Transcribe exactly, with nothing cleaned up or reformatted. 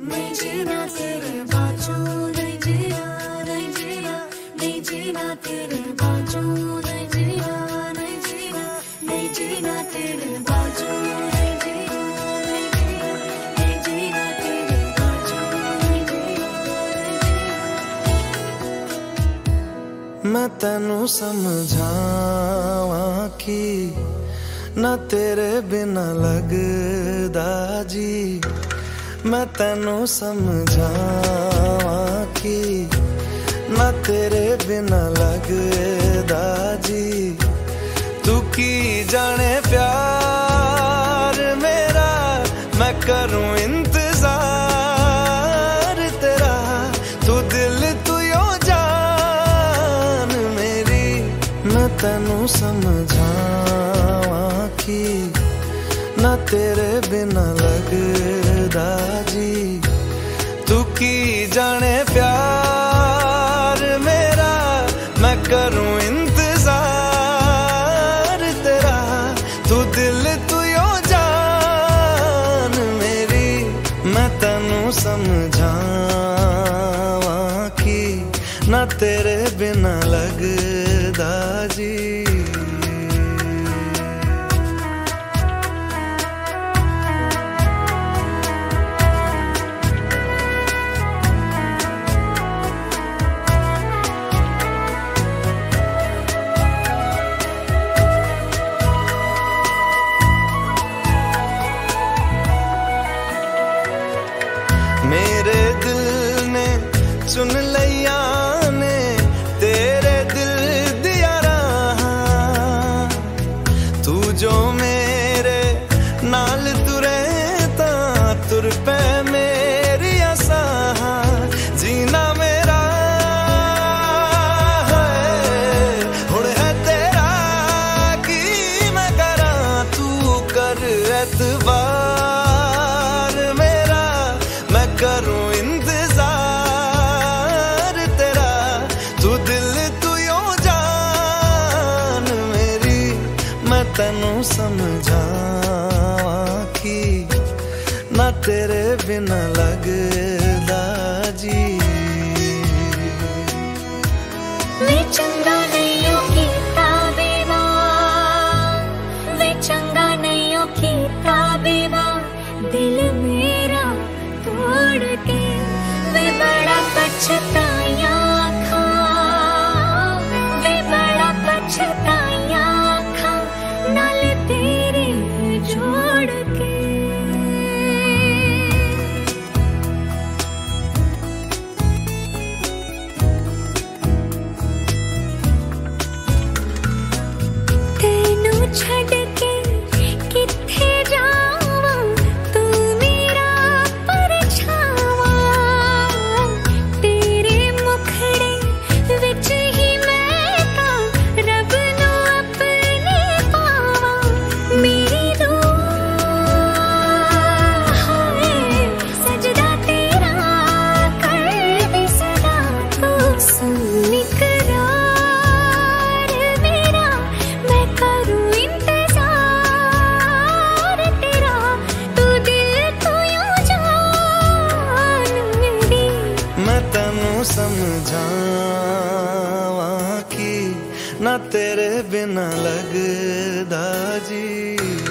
नहीं जीना तेरे बाजू, नहीं जीना, नहीं जीना, नहीं जीना तेरे बाजू, नहीं जीना, नहीं जीना, नहीं जीना तेरे बाजू, नहीं जीना, नहीं जीना, नहीं जीना तेरे बाजू, नहीं जीना, नहीं जीना। मैं तैनू समझावां कि ना तेरे बिना लगदा जी, मैं तैनू समझावां कि ना तेरे बिना लगदा जी। तू की जाने प्यार मेरा, मैं करूं इंतजार तेरा। तू दिल तू यो जान मेरी, मैं तैनू समझावां कि ना तेरे बिना लगदा जी। तू की जाने प्यार मेरा, मैं करूं इंतजार तेरा। तू दिल तू यो जान मेरी, मैं तैनू समझावां कि ना तेरे बिना लगदा जी। मेरे दिल ने चुन लिया ने तेरे दिल दिया रहा। तू जो मेरे नाल तुरे ता तुर पे मेरी आसा। जीना मेरा है हुण है तेरा की मैं करा। तू कर एतबार मेरा, मैं करूं इंतजार तेरा। तू दिल तू यो जान मेरी, मैं तैनू समझावां कि ना तेरे बिना लगदा जी। वे चंगा नहीं हो कीता बेवा, वे चंगा नहीं हो कीता बेवा। दिल मेरा तोड़ के वे बड़ा पछताया खा, वे बड़ा पछताया खा नाल तेरे जोड़ के। तेनू छड़ के किथे जावां, तू मेरा परछावा। तेरे मुखड़े विच ही मैं तां रब नू अपने पावां। मेरी दुआ है सजदा तेरा कर दे सदा। तू सुन इकरार मेरा, मैं करूं इंतजार तेरा। तू दिल तू यूं जान मेरी, मैं तैनू समझावां कि ना तेरे बिना लगदा जी।